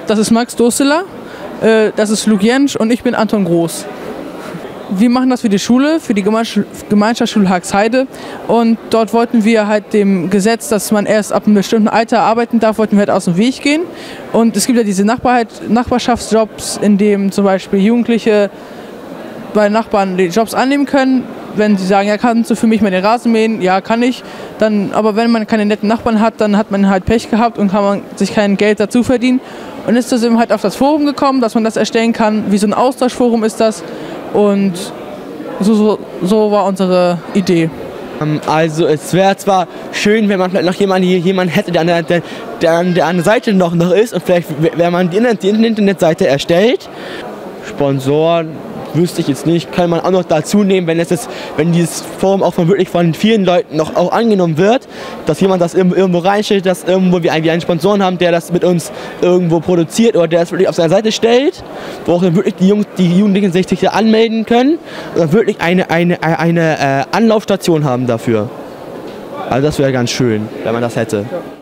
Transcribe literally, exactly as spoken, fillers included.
das ist Max Dursteler, äh, das ist Luke Jentsch und ich bin Anton Groß. Wir machen das für die Schule, für die Gemeinschaftsschule Haxheide, und dort wollten wir halt dem Gesetz, dass man erst ab einem bestimmten Alter arbeiten darf, wollten wir halt aus dem Weg gehen. Und es gibt ja diese Nachbarheit, Nachbarschaftsjobs, in denen zum Beispiel Jugendliche bei Nachbarn die Jobs annehmen können. Wenn sie sagen, ja, kannst du für mich mal den Rasen mähen? Ja, kann ich. Dann, aber wenn man keine netten Nachbarn hat, dann hat man halt Pech gehabt und kann man sich kein Geld dazu verdienen. Und ist das eben halt auf das Forum gekommen, dass man das erstellen kann. Wie so ein Austauschforum ist das. Und so, so, so war unsere Idee. Also es wäre zwar schön, wenn man vielleicht noch jemanden, jemanden hätte, der an der, der, der, der an der Seite noch, noch ist, und vielleicht, wenn man die, die Internetseite erstellt. Sponsoren wüsste ich jetzt nicht, kann man auch noch dazu nehmen, wenn, es ist, wenn dieses Forum auch von wirklich von vielen Leuten noch auch angenommen wird, dass jemand das irgendwo reinstellt, dass irgendwo wir einen Sponsoren haben, der das mit uns irgendwo produziert oder der das wirklich auf seine Seite stellt, wo auch dann wirklich die, Jungs, die Jugendlichen sich, sich da anmelden können und dann wirklich eine, eine, eine äh, Anlaufstation haben dafür. Also das wäre ganz schön, wenn man das hätte.